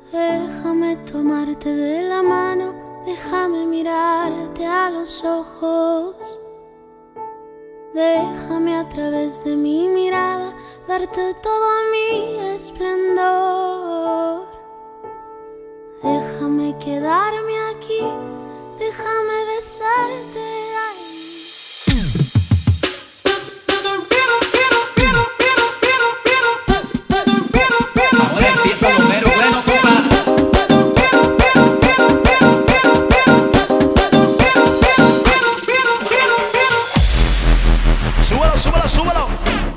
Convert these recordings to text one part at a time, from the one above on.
Déjame tomarte de la mano, déjame mirarte a los ojos. Déjame a través de mi mirada darte todo mi esplendor. Déjame quedarme aquí, déjame besarte. Ahora empieza lo mero bueno, compa. Súbalo, súbalo, súbalo.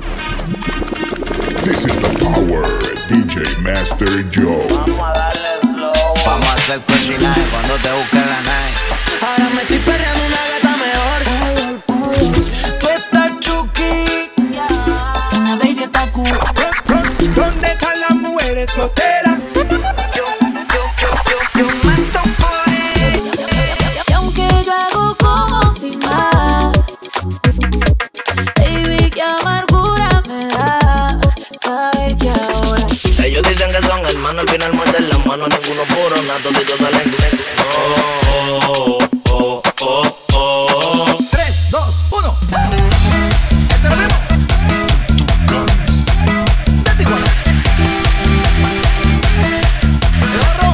This is the power, DJ Master Joe. Vamos a darle slow. Vamos a hacer cochinay cuando te busque la night. Ahora me estoy perreando una gata mejor. Tú estás chuki, una baby está cool. ¿Dónde están las mujeres solteras? Yo mato por ella. Y aunque yo hago como si más, baby, qué amargura me da saber que ahora Ellos dicen que son hermanos, al final muerden las manos. Ninguno puro, nada, toditos salen. 3, 2, 1. ¡Este lo mismo! ¡Vete igual! ¡El ahorro!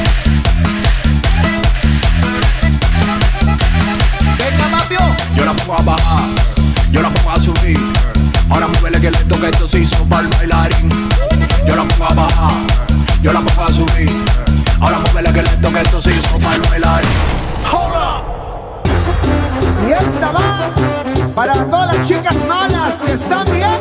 ¡Venga, mapio! Yo la pongo a bajar, yo la pongo a subir. Ahora muévele que le toca esto se hizo para el bailarín. Yo la pongo a bajar, yo la pongo a subir. Ahora muévele que le toca esto se hizo para el bailarín. Hold up. Y esta va para todas las chicas malas que están bien.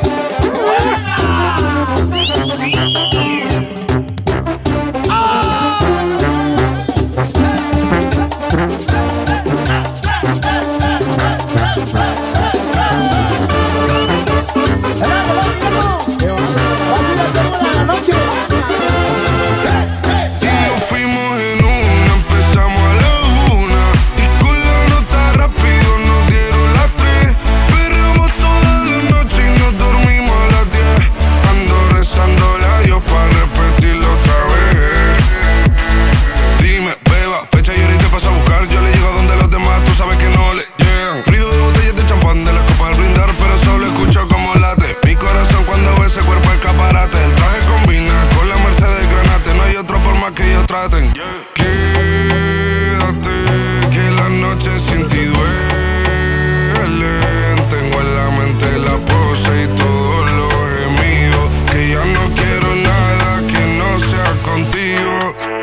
Nos fuimos en una, empezamos a la 1 y con la nota rápido nos dieron las 3. Perreamos toda la noche y nos dormimos a las 10. Ando rezándole a Dios para repetirlo otra vez. Dime, beba, fecha y ahorita paso a buscar. Yo le llego donde los demás, tú sabes que no le llegan. Ruido de botellas de champán de la copa al brindar, pero solo escucho como late mi corazón cuando ve ese cuerpo escaparate. El traje combina con la Mercedes Granate, no hay otro por más que ellos traten. Quédate, que la noche sin ti duelen. Tengo en la mente la pose y todos los gemidos. Que ya no quiero nada que no sea contigo.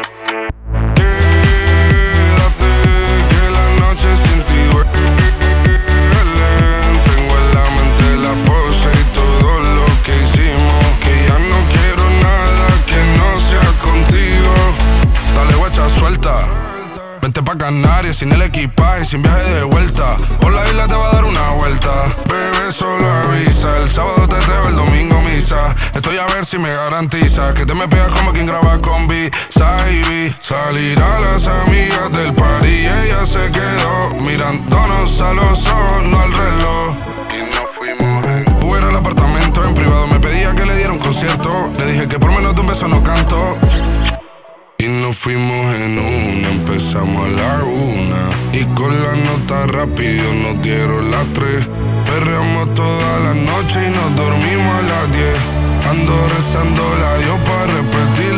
Quédate, que la noche sin ti duelen. Tengo en la mente la pose y todo lo que hicimos. Que ya no quiero nada que no sea contigo. Dale guacha, suelta. Vente pa' Canarias sin el equipaje, sin viaje de vuelta. Por la isla te va a dar una vuelta. Bebé, solo avisa. El sábado teteo, el domingo misa. Estoy a ver si me garantiza que te me pegas como quien graba con B-Side. Salir a las amigas del party y ella se quedó mirándonos a los ojos, no al reloj. Y nos fuimos en Uber al apartamento en privado. Me pedía que le diera un concierto. Le dije que por menos de un beso no canto. Y nos fuimos en una, empezamos a la 1 y con la nota rápido nos dieron las 3. Perreamos toda la noche y nos dormimos a las 10. Ando rezando a Dios para repetir